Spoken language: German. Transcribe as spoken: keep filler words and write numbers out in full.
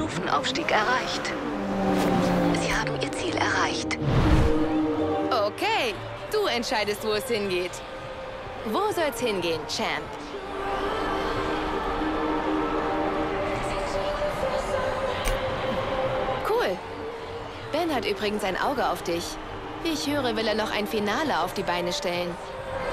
Stufenaufstieg erreicht. Sie haben Ihr Ziel erreicht. Okay, du entscheidest, wo es hingeht. Wo soll's hingehen, Champ? Cool. Ben hat übrigens ein Auge auf dich. Wie ich höre, will er noch ein Finale auf die Beine stellen.